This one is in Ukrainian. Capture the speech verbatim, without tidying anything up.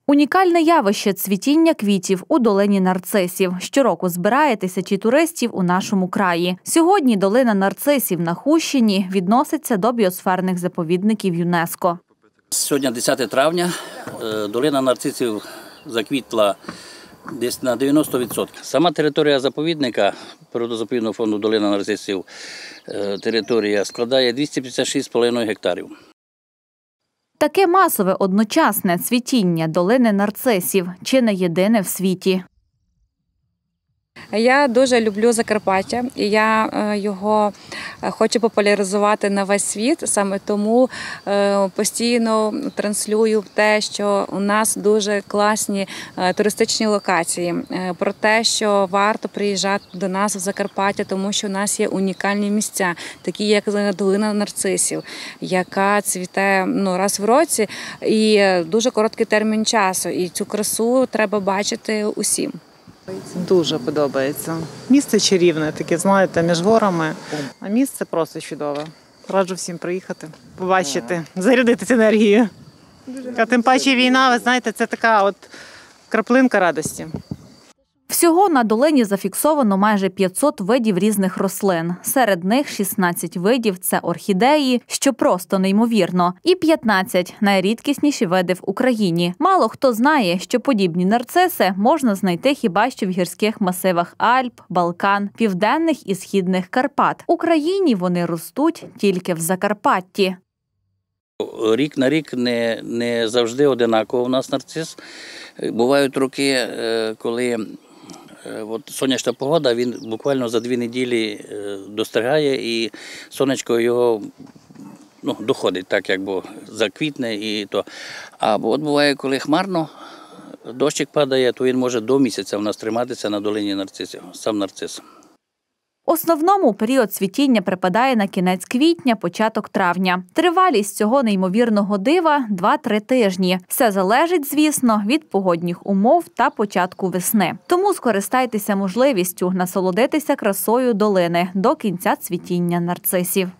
Унікальне явище – цвітіння квітів у долині нарцисів. Щороку збирає тисячі туристів у нашому краї. Сьогодні долина нарцисів на Хущині відноситься до біосферних заповідників ЮНЕСКО. Сьогодні десяте травня, долина нарцисів заквітла десь на дев'яносто відсотків. Сама територія заповідника, природозаповідного фонду долина нарцисів, територія складає двісті п'ятдесят шість з половиною гектарів. Таке масове одночасне цвітіння долини нарцисів – чи не єдине в світі. Я дуже люблю Закарпаття, і я його хочу популяризувати на весь світ. Саме тому постійно транслюю те, що у нас дуже класні туристичні локації, про те, що варто приїжджати до нас в Закарпаття, тому що у нас є унікальні місця, такі як долина нарцисів, яка цвіте ну, раз в році і дуже короткий термін часу. І цю красу треба бачити усім. Дуже подобається. Місце чарівне, таке, знаєте, між горами. А місце просто чудове. Раджу всім приїхати, побачити, зарядитися енергією. А тим паче війна, ви знаєте, це така от краплинка радості. Всього на долині зафіксовано майже п'ятсот видів різних рослин. Серед них шістнадцять видів – це орхідеї, що просто неймовірно, і п'ятнадцять – найрідкісніші види в Україні. Мало хто знає, що подібні нарциси можна знайти хіба що в гірських масивах Альп, Балкан, Південних і Східних Карпат. В Україні вони ростуть тільки в Закарпатті. Рік на рік не, не завжди одинаково у нас нарцис. Бувають роки, коли от сонячна погода, він буквально за дві неділі достигає і сонечко його ну, доходить, так якби заквітне і то. А от буває, коли хмарно, дощик падає, то він може до місяця в нас триматися на долині нарцисів, сам нарцис. В основному період цвітіння припадає на кінець квітня, початок травня. Тривалість цього неймовірного дива – два-три тижні. Все залежить, звісно, від погодних умов та початку весни. Тому скористайтеся можливістю насолодитися красою долини до кінця цвітіння нарцисів.